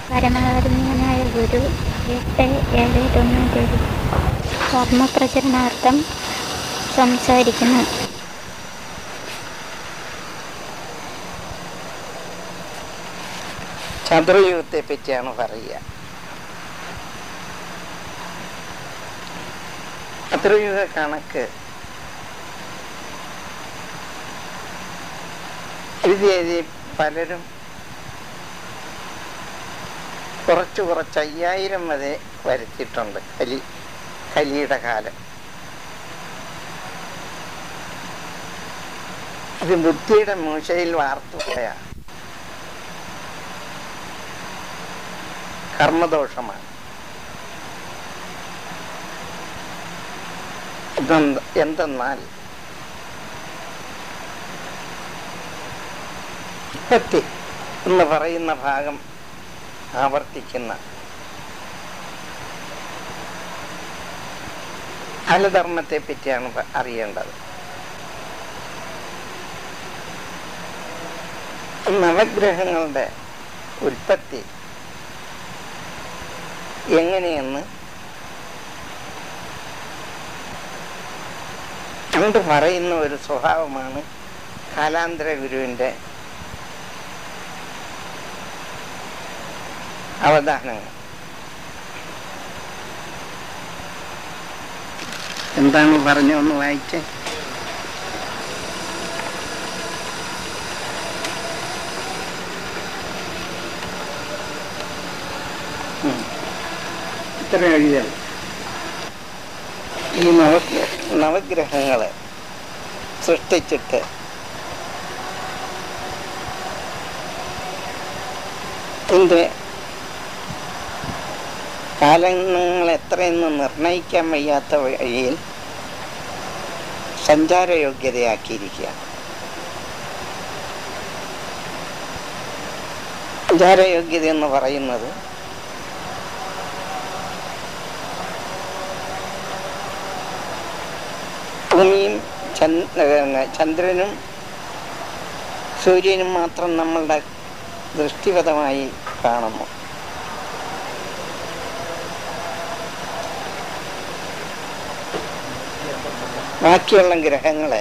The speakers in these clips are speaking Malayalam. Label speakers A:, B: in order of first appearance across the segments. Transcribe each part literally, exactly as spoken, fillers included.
A: പരമാവധീയനായ ഗുരു എട്ട് ഏഴ് തൊണ്ണൂറ്റേഴ് ധർമ്മപ്രചരണാർത്ഥം സംസാരിക്കുന്നു.
B: ചതുർയുഗത്തെ പറ്റിയാണ് പറയുക. ചതുർയുഗ കണക്ക് എഴുതി എഴുതി പലരും കുറച്ച് കുറച്ച് അയ്യായിരം വരെ വരുത്തിയിട്ടുണ്ട്. കലി കലിയുടെ കാലം ഇത് ബുദ്ധിയുടെ മൂശയിൽ വാർത്തുകയാണ്. കർമ്മദോഷമാണ്. എന്തെന്നാൽ ഉത്പത്തി എന്ന് പറയുന്ന ഭാഗം ആവർത്തിക്കുന്ന ഫലധർമ്മത്തെ പറ്റിയാണ് അറിയേണ്ടത്. നവഗ്രഹങ്ങളുടെ ഉൽപ്പത്തി എങ്ങനെയെന്ന് കണ്ടു പറയുന്ന ഒരു സ്വഭാവമാണ് കാലാന്തര ഗുരുവിൻ്റെ അവധാനങ്ങൾ. എന്താണ് പറഞ്ഞൊന്ന് വായിച്ചേ. ഇത്ര എഴുതിയത് ഈ നവ നവഗ്രഹങ്ങളെ സൃഷ്ടിച്ചിട്ട് ഇതിൻ്റെ കാലങ്ങൾ എത്രയെന്ന് നിർണയിക്കാൻ വയ്യാത്ത വഴിയിൽ സഞ്ചാരയോഗ്യതയാക്കിയിരിക്കുക. സഞ്ചാരയോഗ്യത എന്ന് പറയുന്നത് ഭൂമിയും ചന്ദ്രനും സൂര്യനും മാത്രം നമ്മളുടെ ദൃഷ്ടിപഥമായി കാണുന്നു. ബാക്കിയുള്ള ഗ്രഹങ്ങളെ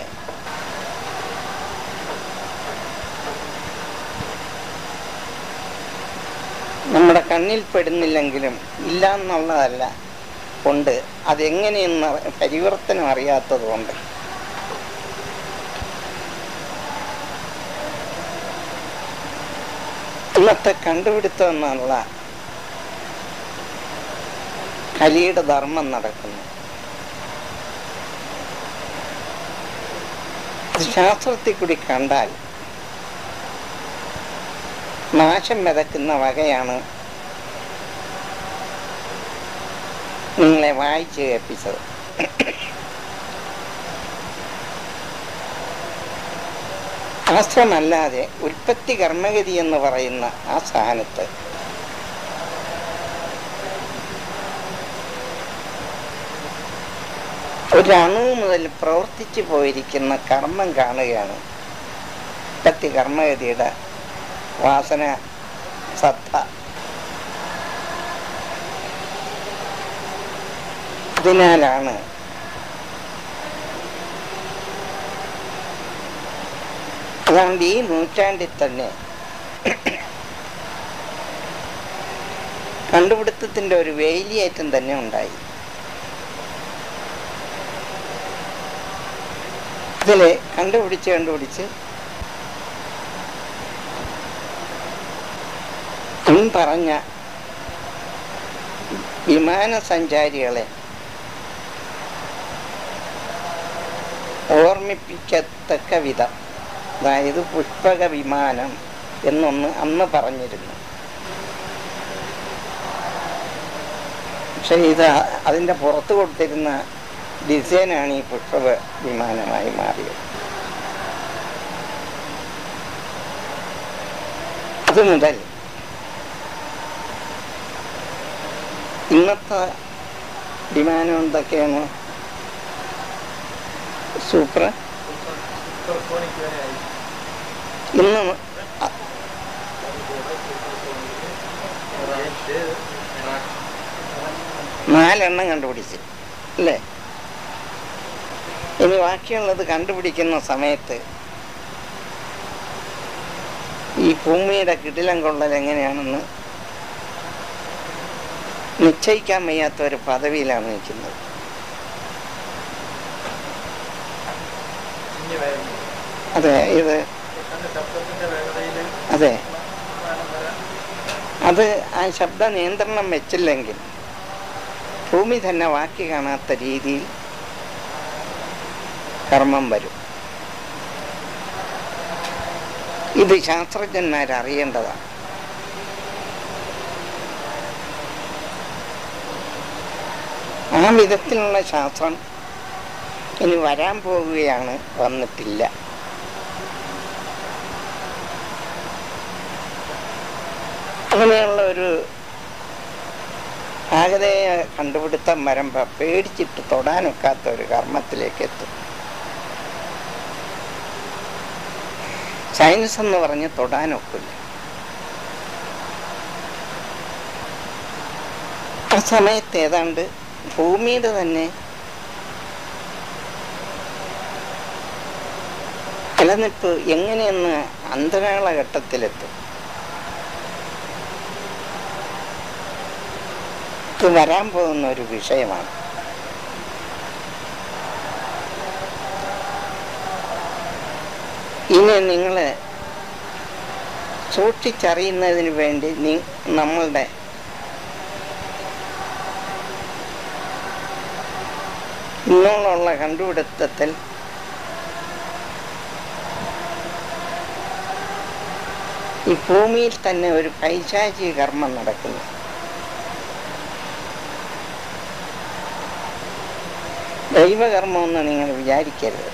B: നമ്മുടെ കണ്ണിൽ പെടുന്നില്ലെങ്കിലും ഇല്ല എന്നുള്ളതല്ല, കൊണ്ട് അതെങ്ങനെയെന്ന് പരിവർത്തനം അറിയാത്തത് കൊണ്ട് ഇന്നത്തെ കണ്ടുപിടുത്തം എന്നുള്ള കലിയുടെ ധർമ്മം നടക്കുന്നു. ശാസ്ത്രത്തിൽ കൂടി കണ്ടാൽ നാശം വിതക്കുന്ന വകയാണ് നിങ്ങളെ വായിച്ച് കേൾപ്പിച്ചത്. ശാസ്ത്രമല്ലാതെ ഉൽപ്പത്തി കർമ്മഗതി എന്ന് പറയുന്ന ആ സ്ഥാനത്ത് ഒരണു മുതൽ പ്രവർത്തിച്ചു പോയിരിക്കുന്ന കർമ്മം കാണുകയാണ് ഉൽപ്പത്തി കർമ്മഗതിയുടെ വാസന സത്ത. അതിനാലാണ് അതുകൊണ്ട് ഈ നൂറ്റാണ്ടിൽ തന്നെ കണ്ടുപിടുത്തത്തിൻ്റെ ഒരു വേലിയേറ്റം തന്നെ ഉണ്ടായി. ഇതില് കണ്ടുപിടിച്ച് കണ്ടുപിടിച്ച് മുൻ പറഞ്ഞ വിമാനസഞ്ചാരികളെ ഓർമ്മിപ്പിക്കത്തക്ക വിധം, അതായത് പുഷ്പക വിമാനം എന്നൊന്ന് അന്ന് പറഞ്ഞിരുന്നു. പക്ഷെ ഇത് അതിൻ്റെ പുറത്ത് കൊടുത്തിരുന്ന ഡിസൈനാണ് ഈ പുഷ്പക വിമാനമായി മാറിയത്. അത് മുതൽ ഇന്നത്തെ വിമാനം എന്തൊക്കെയാണ്? സൂപ്പർ ഇന്ന് നാലെണ്ണം കണ്ടുപിടിച്ച് അല്ലേ? ഇനി ബാക്കിയുള്ളത് കണ്ടുപിടിക്കുന്ന സമയത്ത് ഈ ഭൂമിയുടെ കിടിലം കൊള്ളൽ എങ്ങനെയാണെന്ന് നിശ്ചയിക്കാൻ വയ്യാത്ത ഒരു പദവിയിലാണ് നിൽക്കുന്നത്. അതെ, ഇത് അതെ അത് ആ ശബ്ദ നിയന്ത്രണം വെച്ചില്ലെങ്കിൽ ഭൂമി തന്നെ വാക്കി കാണാത്ത രീതിയിൽ കർമ്മം വരും. ഇത് ശാസ്ത്രജ്ഞന്മാരറിയേണ്ടതാണ്. ആ വിധത്തിലുള്ള ശാസ്ത്രം ഇനി വരാൻ പോവുകയാണ്, വന്നിട്ടില്ല. അങ്ങനെയുള്ള ഒരു ആകതയെ കണ്ടുപിടുത്തം വരുമ്പോൾ പേടിച്ചിട്ട് തൊടാനൊക്കാത്ത ഒരു കർമ്മത്തിലേക്ക് എത്തും. സയൻസ് എന്ന് പറഞ്ഞ് തൊടാനൊക്കില്ല. ആ സമയത്ത് ഏതാണ്ട് ഭൂമിയുടെ തന്നെ നിലനിൽപ്പ് എങ്ങനെയെന്ന് അന്തരാളഘട്ടത്തിലെത്തും. ഇത് വരാൻ പോകുന്ന ഒരു വിഷയമാണ്. ഇനി നിങ്ങൾ സൂക്ഷിച്ചറിയുന്നതിന് വേണ്ടി നി നമ്മളുടെ ഇന്നോളമുള്ള കണ്ടുപിടുത്തത്തിൽ ഈ ഭൂമിയിൽ തന്നെ ഒരു പൈശാചിക കർമ്മം നടക്കുന്നു. ദൈവകർമ്മമെന്ന് നിങ്ങൾ വിചാരിക്കരുത്.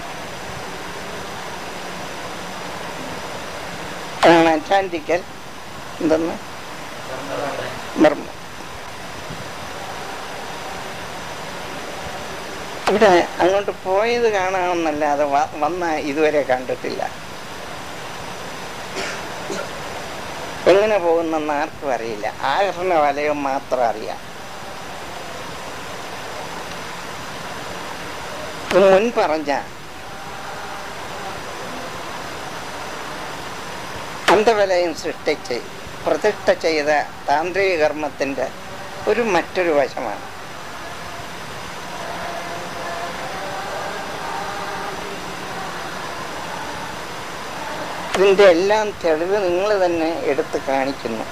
B: അതാണ് അറ്റ്ലാന്റിക്കൽ എന്തെന്ന് ബർമ്മ. ഇവിടെ അങ്ങോട്ട് പോയത് കാണാമെന്നല്ലാതെ വന്ന ഇതുവരെ കണ്ടിട്ടില്ല. എങ്ങനെ പോകുന്നെന്ന് ആർക്കും അറിയില്ല. ആകർഷണ വലയം മാത്രം അറിയാം. മുൻ പറഞ്ഞ അന്തവലയം സൃഷ്ടിച്ച് പ്രതിഷ്ഠ ചെയ്ത താന്ത്രിക കർമ്മത്തിൻ്റെ ഒരു മറ്റൊരു വശമാണ്. ഇതിൻ്റെ എല്ലാം തെളിവ് നിങ്ങൾ തന്നെ എടുത്ത് കാണിക്കുന്നു.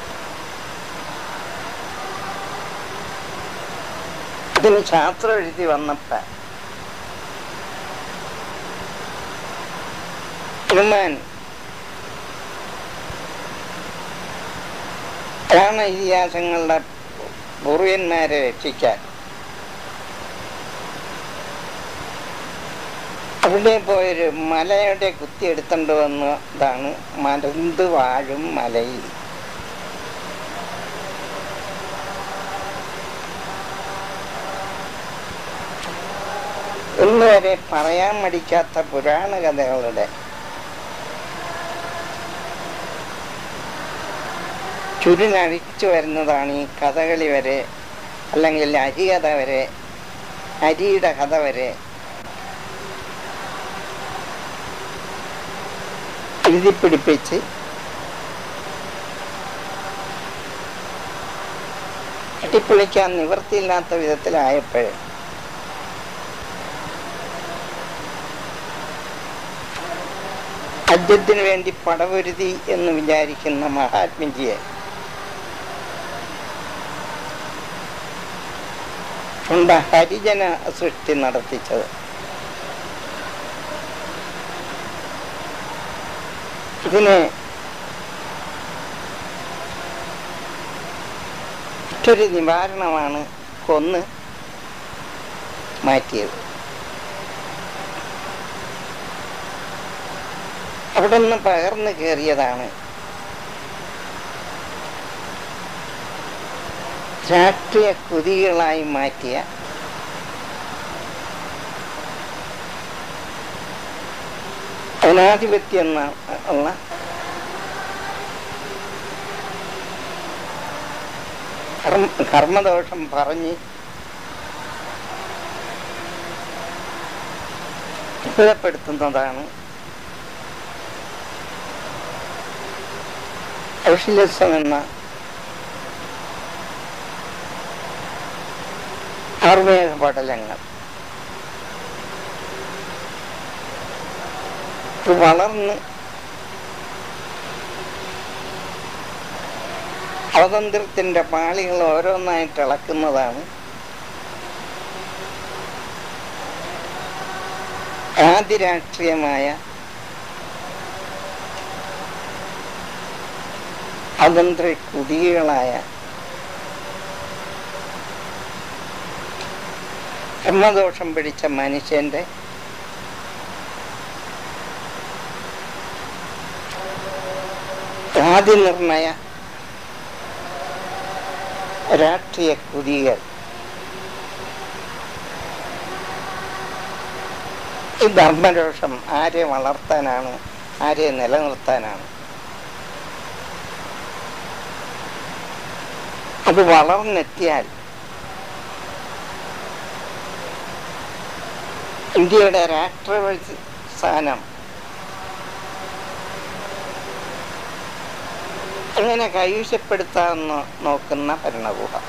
B: ഇതിന് ശാസ്ത്രം എഴുതി വന്നപ്പോൾ ഹനുമാൻ പുരാണ ഇതിഹാസങ്ങളുടെ പൂർവ്വന്മാരെ രക്ഷിക്കാൻ അവിടെ പോയൊരു മലയുടെ കുത്തിയെടുത്തോണ്ട് വന്നതാണ് മരുന്ന് വാഴും മലയിൽ. ഇന്നുവരെ പറയാൻ മടിക്കാത്ത പുരാണ കഥകളുടെ ചുരുനഴിച്ചു വരുന്നതാണ് ഈ കഥകളി വരെ, അല്ലെങ്കിൽ അരികഥ വരെ, അരിയുടെ കഥ വരെ എഴുതിപ്പിടിപ്പിച്ച് കെട്ടിപ്പൊളിക്കാൻ നിവൃത്തിയില്ലാത്ത വിധത്തിലായപ്പോൾ രാജ്യത്തിന് വേണ്ടി പടപൊരുതി എന്ന് വിചാരിക്കുന്ന മഹാത്മജിയെ ഉണ്ട് ഹരിജന സൃഷ്ടി നടത്തിച്ചത്. ഇതിന് മറ്റൊരു നിവാരണമാണ് കൊന്ന് മാറ്റിയത്. അവിടെ നിന്ന് പകർന്നു കയറിയതാണ് രാഷ്ട്രീയ കുതികളായി മാറ്റിയ ജനാധിപത്യം എന്ന ഉള്ള കർമ്മ കർമ്മദോഷം പറഞ്ഞ് അത്ഭുതപ്പെടുത്തുന്നതാണ് കൗശിലസം എന്ന ആർമേഘ പടലങ്ങൾ. ഇത് വളർന്ന് സ്വാതന്ത്ര്യത്തിന്റെ പാളികൾ ഓരോന്നായിട്ട് ഇളക്കുന്നതാണ് ആദിരാഷ്ട്രീയമായ സ്വതന്ത്ര കുതികളായ കർമ്മദോഷം പിടിച്ച മനുഷ്യന്റെ ആദിനിർണയ രാഷ്ട്രീയ കുതികൾ. ഈ ധർമ്മരോഷം ആരെ വളർത്താനാണ്, ആരെ നിലനിർത്താനാണ്? അത് വളർന്നെത്തിയാൽ ഇന്ത്യയുടെ രാഷ്ട്രപതി സ്ഥാനം എങ്ങനെ കൈവശപ്പെടുത്താമെന്ന് നോക്കുന്ന ഭരണകൂടം.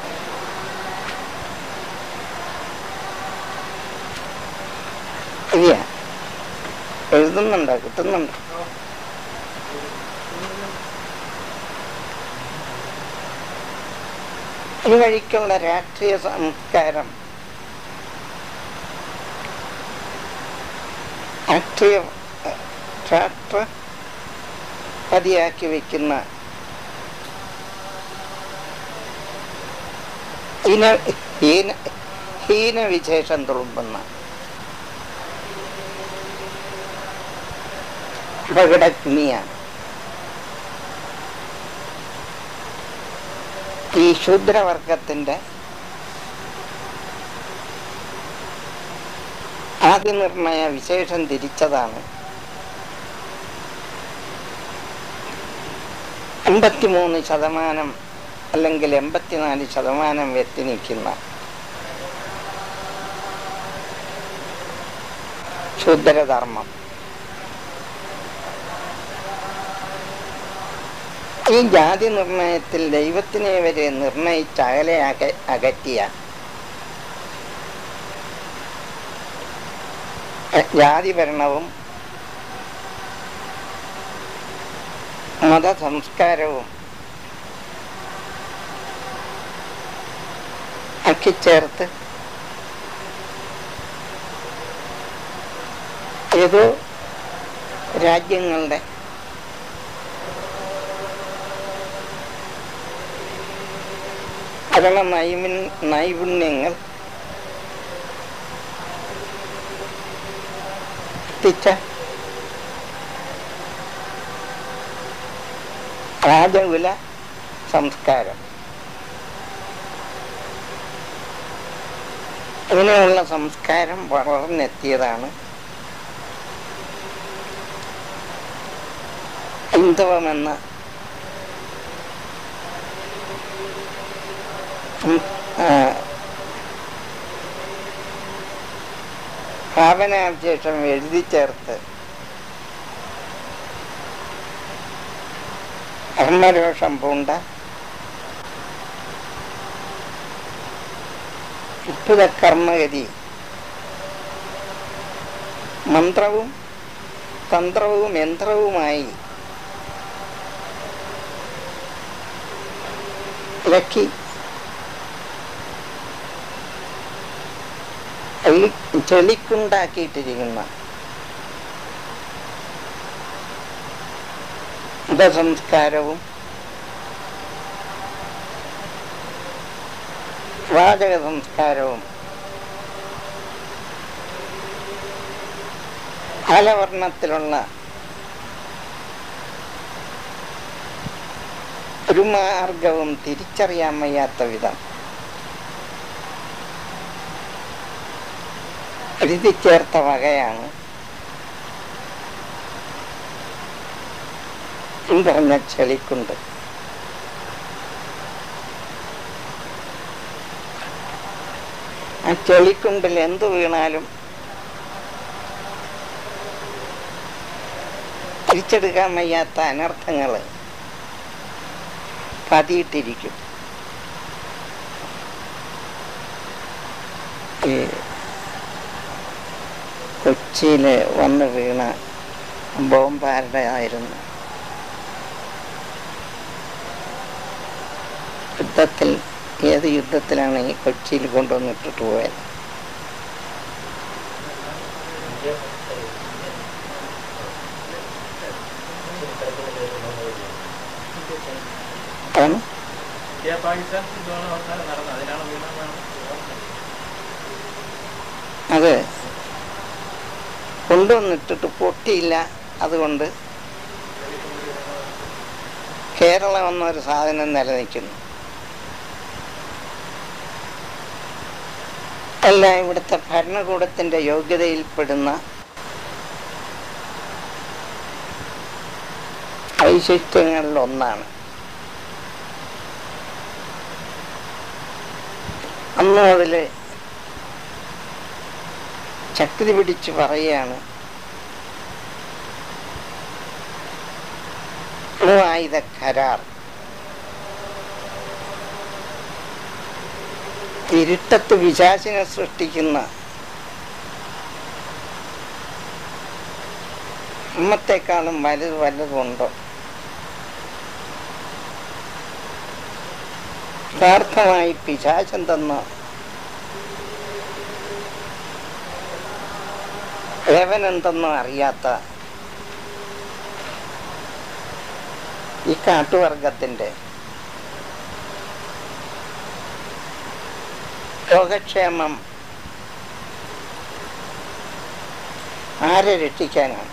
B: ഇല്ല, എഴുതുന്നുണ്ടോ? കിട്ടുന്നുണ്ടോ? ഈ വഴിക്കുള്ള രാഷ്ട്രീയ സംസ്കാരം രാഷ്ട്രീയ രാഷ്ട്രപതിയാക്കി വയ്ക്കുന്ന ഹീന ഹീന ഹീനവിശേഷം തുളുമ്പുന്ന അപകടഗ്നിയാണ് ഈ ശൂദ്രവർഗത്തിന്റെ ആദിനിർണയ വിശേഷം തിരിച്ചതാണ് എൺപത്തിമൂന്ന് ശതമാനം അല്ലെങ്കിൽ എൺപത്തിനാല് ശതമാനം എത്തി നിൽക്കുന്ന ശൂദ്രധർമ്മം. ഈ ജാതി നിർണയത്തിൽ ദൈവത്തിനെ വരെ നിർണയിച്ച് അകലെ അക അകറ്റിയ ജാതി ഭരണവും മതസംസ്കാരവും അക്കിച്ചേർത്ത് ഏതോ രാജ്യങ്ങളുടെ ഭരണ നൈപു നൈപുണ്യങ്ങൾ എത്തിച്ച രാജകുല സംസ്കാരം. ഇങ്ങനെയുള്ള സംസ്കാരം വളർന്നെത്തിയതാണ് ഹൈന്ദവമെന്ന ഭാവനാവിശേഷം എഴുതി ചേർത്ത് കർമ്മരോഷം പൂണ്ട അത്ഭുത കർമ്മഗതി മന്ത്രവും തന്ത്രവും യന്ത്രവുമായി ഇളക്കി ചെളിക്കുണ്ടാക്കിയിട്ടിരിക്കുന്ന മതസംസ്കാരവും വാചക സംസ്കാരവും കാലവർണ്ണത്തിലുള്ള ഒരു മാർഗവും തിരിച്ചറിയാൻ വയ്യാത്ത വിധം എഴുതി ചേർത്ത വകയാണ് ഈ പറഞ്ഞ ചെളിക്കുണ്ട്. ആ ചെളിക്കുണ്ടിൽ എന്തു വീണാലും തിരിച്ചെടുക്കാൻ വയ്യാത്ത അനർത്ഥങ്ങൾ പതിയിട്ടിരിക്കും. ഈ കൊച്ചിയിൽ വന്ന് വീണ ബോംബാരുടെ ആയിരുന്നു. യുദ്ധത്തിൽ ഏത് യുദ്ധത്തിലാണ് ഈ കൊച്ചിയിൽ കൊണ്ടുവന്നിട്ടിട്ട് പോയത്? അത് കൊണ്ടുവന്നിട്ടിട്ട് പൊട്ടിയില്ല. അതുകൊണ്ട് കേരളം എന്നൊരു സാധനം നിലനിൽക്കുന്നു. അല്ല, ഇവിടുത്തെ ഭരണകൂടത്തിൻ്റെ യോഗ്യതയിൽപ്പെടുന്ന വൈശിഷ്ട്യങ്ങളിൽ ഒന്നാണ്. അന്ന് മുതൽ ശക്തി പിടിച്ച് പറയുകയാണ്, അണുവായുധ കരാർ ഇരുട്ടത്ത് പിശാചിനെ സൃഷ്ടിക്കുന്ന അമ്മത്തെക്കാളും വലുത് വല്ലതുണ്ടോ? യഥാർത്ഥമായി പിശാചെന്തെന്നോ ദേവനെന്തെന്നോ അറിയാത്ത ഈ കാട്ടുവർഗത്തിൻ്റെ യോഗക്ഷേമം ആരെ രക്ഷിക്കാനാണ്?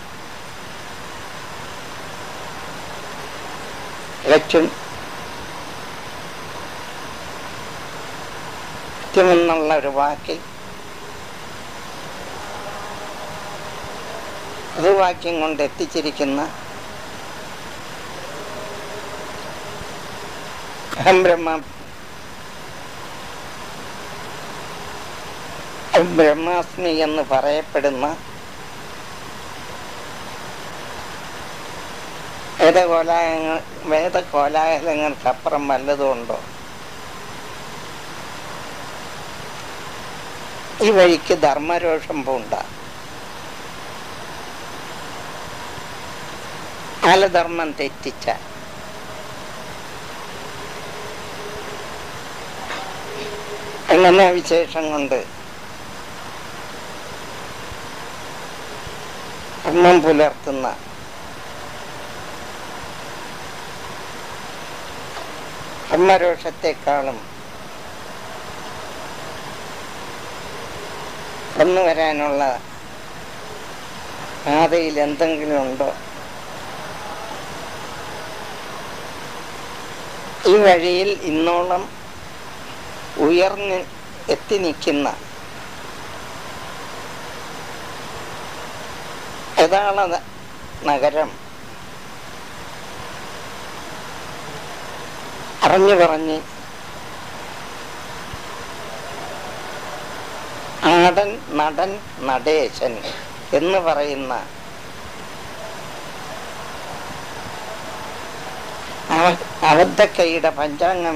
B: ലക്ഷ്യം കൃത്യമെന്നുള്ള ഒരു വാക്കിൽ അത് വാക്യം കൊണ്ട് എത്തിച്ചിരിക്കുന്ന അഹം ബ്രഹ്മ ബ്രഹ്മാസ്മി എന്ന് പറയപ്പെടുന്ന വേദകോലാഹലങ്ങൾ വേദകോലാഹലങ്ങൾക്കപ്പുറം വല്ലതുമുണ്ടോ? ഈ വഴിക്ക് ധർമ്മരോഷം പൂണ്ട കാലധർമ്മം തെറ്റിച്ച അങ്ങനെ വിശേഷം കൊണ്ട് ധർമ്മം പുലർത്തുന്ന ധർമ്മരോഷത്തെക്കാളും വന്നു വരാനുള്ള പാതയിൽ എന്തെങ്കിലും ഉണ്ടോ? ഈ വഴിയിൽ ഇന്നോളം ഉയർന്ന് എത്തി നിൽക്കുന്ന ഏതാള നഗരം അറിഞ്ഞു പറഞ്ഞ് ആടൻ നടൻ നടേശൻ എന്ന് പറയുന്ന അവദ്ധക്കൈയുടെ പഞ്ചാംഗം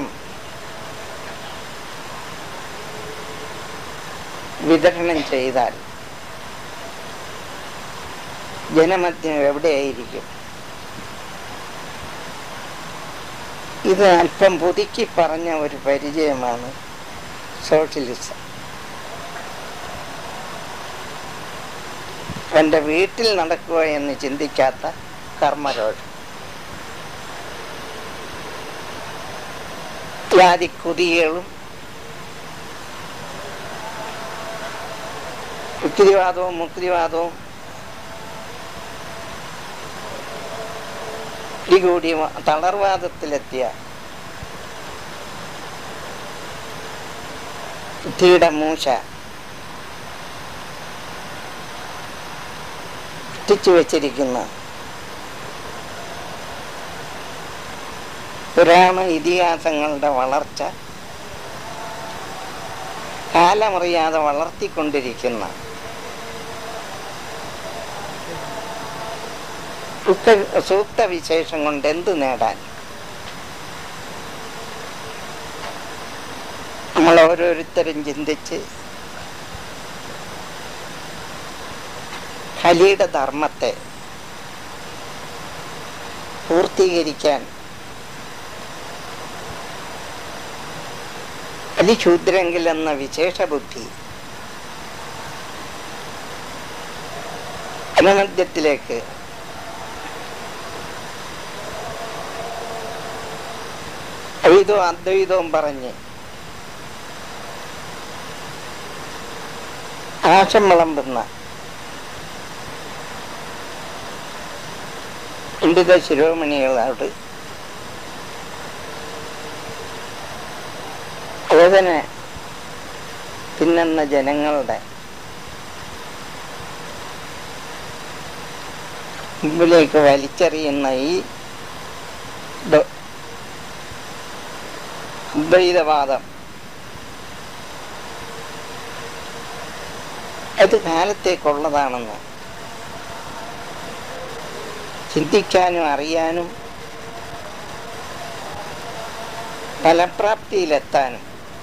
B: വിതരണം ചെയ്താൽ ജനമധ്യം എവിടെയായിരിക്കും? ഇത് അല്പം പുതുക്കി പറഞ്ഞ ഒരു പരിചയമാണ് സോഷ്യലിസം. എൻ്റെ വീട്ടിൽ നടക്കുക എന്ന് ചിന്തിക്കാത്ത കർമ്മരോഷം, ജാതി കുതികളും യുക്തിവാദവും മുക്തിവാദവും ഇടികൂടി തളർവാദത്തിലെത്തിയ ബുദ്ധിയുടെ മൂശ ഒട്ടിച്ചു വച്ചിരിക്കുന്ന പുരാണ ഇതിഹാസങ്ങളുടെ വളർച്ച കാലമറിയാതെ വളർത്തിക്കൊണ്ടിരിക്കുന്ന സൂക്ത വിശേഷം കൊണ്ട് എന്ത് നേടാൻ? നമ്മൾ ഓരോരുത്തരും ചിന്തിച്ച് കലിയുടെ ധർമ്മത്തെ പൂർത്തീകരിക്കാൻ കലിശൂദ്രെങ്കിൽ എന്ന വിശേഷ ബുദ്ധി അനമദ്യത്തിലേക്ക് ദ്വൈതവും അദ്വൈതവും പറഞ്ഞ് ആശം വിളമ്പുന്ന പണ്ഡിത ശിരോമണികളോട് വേദന തിന്നുന്ന ജനങ്ങളുടെ മുമ്പിലേക്ക് വലിച്ചെറിയുന്ന ഈ അദ്വൈതവാദം അത് കാലത്തേക്കുള്ളതാണെന്ന് ചിന്തിക്കാനും അറിയാനും ഫലപ്രാപ്തിയിലെത്താനും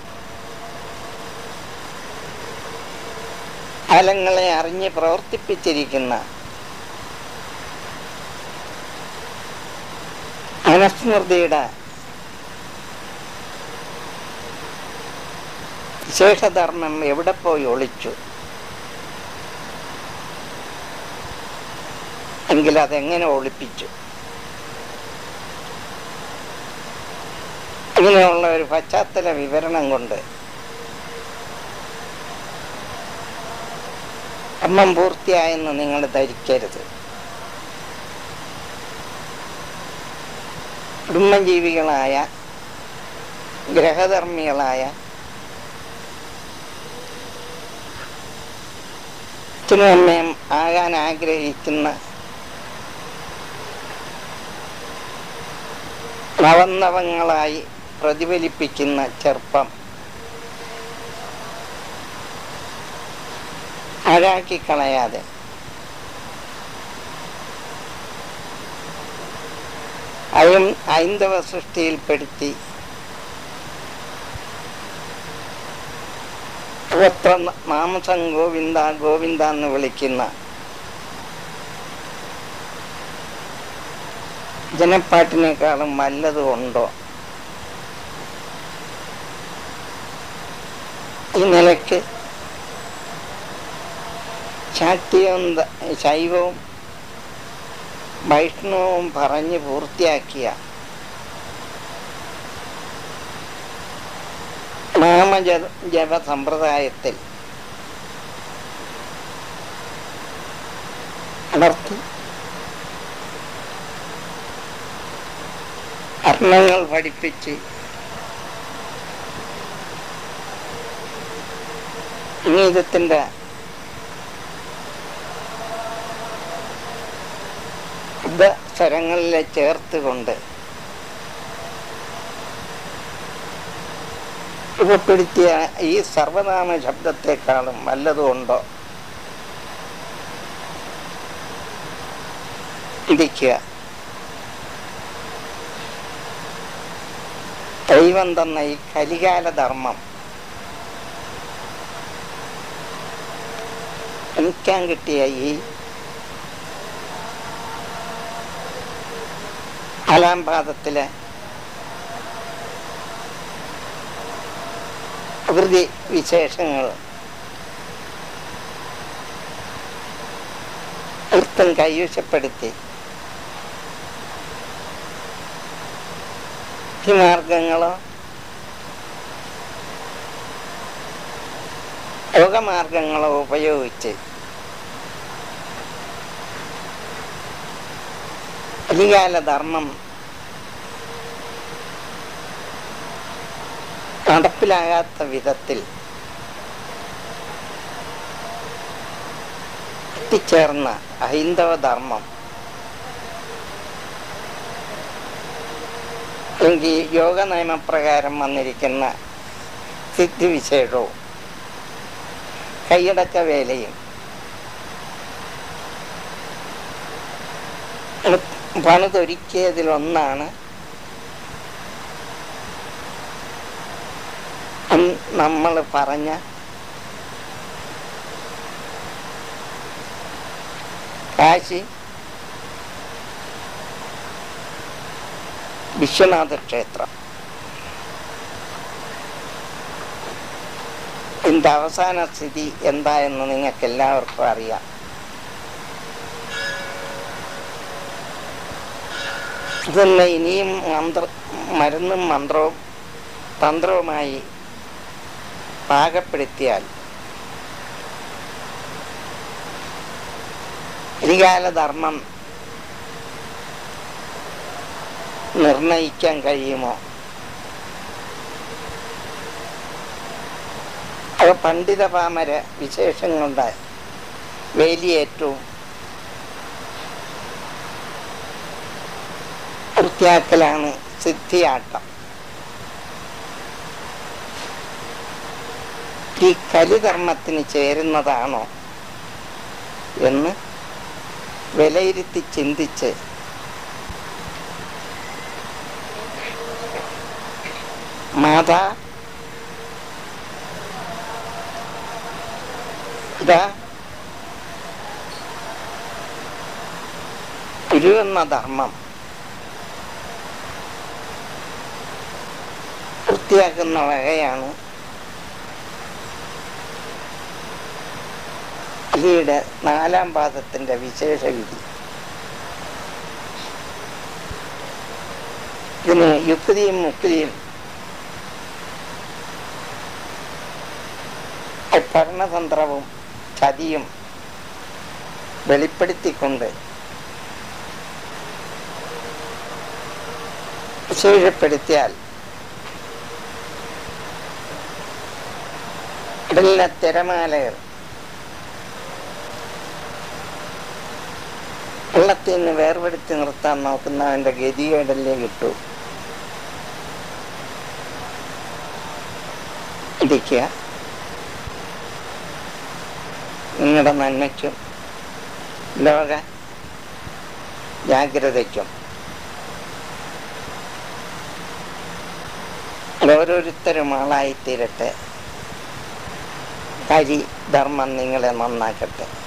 B: ഫലങ്ങളെ അറിഞ്ഞ് പ്രവർത്തിപ്പിച്ചിരിക്കുന്ന മനസ്മൃതിയുടെ വിശേഷധർമ്മം എവിടെ പോയി ഒളിച്ചു എങ്കിൽ അതെങ്ങനെ ഒളിപ്പിച്ചു? ഇങ്ങനെയുള്ള ഒരു പശ്ചാത്തല വിവരണം കൊണ്ട് കർമ്മം പൂർത്തിയായെന്ന് നിങ്ങൾ ധരിക്കരുത്. കുടുംബജീവികളായ ഗ്രഹധർമ്മികളായ അച്ഛനും അമ്മയും ആകാൻ ആഗ്രഹിക്കുന്ന നവനവങ്ങളായി പ്രതിഫലിപ്പിക്കുന്ന ചെറുപ്പം ആഴാക്കി കളയാതെ അയം ഹൈന്ദവ സൃഷ്ടിയിൽപ്പെടുത്തി സർവത്ര മാംസം ഗോവിന്ദ ഗോവിന്ദ എന്ന് വിളിക്കുന്ന ജനപ്പാട്ടിനേക്കാളും വല്ലതും ഉണ്ടോ? ഈ നിലയ്ക്ക് ശാക്തിയും ശൈവവും വൈഷ്ണവും പറഞ്ഞ് പൂർത്തിയാക്കിയ നാമജ ജപ സമ്പ്രദായത്തിൽ അടർത്തി അർണങ്ങൾ പഠിപ്പിച്ച് സംഗീതത്തിൻ്റെ സ്വരങ്ങളിലെ ചേർത്തുകൊണ്ട് രൂപപ്പെടുത്തിയ ഈ സർവനാമ ശബ്ദത്തെക്കാളും വല്ലതും ഉണ്ടോ? ചിന്തിക്കുക. ദൈവം തന്ന ഈ കലികാല ധർമ്മം എനിക്കാൻ കിട്ടിയ ഈ നാലാം പാദത്തിലെ പ്രകൃതി വിശേഷങ്ങൾ വൃത്തം കൈവശപ്പെടുത്തി മാർഗങ്ങളോ യോഗമാർഗങ്ങളോ ഉപയോഗിച്ച് കലികാല ധർമ്മം നടപ്പിലാകാത്ത വിധത്തിൽ എത്തിച്ചേർന്ന ഹൈന്ദവ ധർമ്മം എങ്കിൽ യോഗ നിയമപ്രകാരം വന്നിരിക്കുന്ന സിദ്ധിവിശേഷവും കൈയടക്ക വേലയും പണിതൊരുക്കിയതിലൊന്നാണ് നമ്മൾ പറഞ്ഞ കാശി വിശ്വനാഥ ക്ഷേത്രം. ഇതിൻ്റെ അവസാന സ്ഥിതി എന്തായെന്ന് നിങ്ങൾക്ക് എല്ലാവർക്കും അറിയാം. ഇതൊന്ന് ഇനിയും മന്ത്ര മരുന്നും മന്ത്രവും തന്ത്രവുമായി പാകപ്പെടുത്തിയാൽ ത്രികാലധർമ്മം നിർണയിക്കാൻ കഴിയുമോ? അത് പണ്ഡിത പാമര വിശേഷങ്ങളുടെ വേലിയേറ്റവും വൃത്തിയാക്കലാണ് സിദ്ധിയാട്ടം. ഈ കലിധർമ്മത്തിന് ചേരുന്നതാണോ എന്ന് വിലയിരുത്തി ചിന്തിച്ച് മാതാ ഇതാ ഗുരു എന്ന ധർമ്മം വൃത്തിയാക്കുന്ന വകയാണ് ഇതിയുടെ നാലാം പാദത്തിന്റെ വിശേഷ വിധി. ഇതിന് യുക്തിയും മുക്തിയും ഭരണതന്ത്രവും ചതിയും വെളിപ്പെടുത്തിക്കൊണ്ട് വിശേഷപ്പെടുത്തിയാൽ ഇടലിലെ തിരമാലകൾ വെള്ളത്തിൽ നിന്ന് വേർപെടുത്തി നിർത്താൻ നോക്കുന്നവന്റെ ഗതികേടല്ലേ കിട്ടൂ. ഇരിക്കുക. നിങ്ങളുടെ നന്മയ്ക്കും ലോക ജാഗ്രതയ്ക്കും ഓരോരുത്തരും ആളായിത്തീരട്ടെ. ഹരി ധർമ്മം നിങ്ങളെ നന്നാക്കട്ടെ.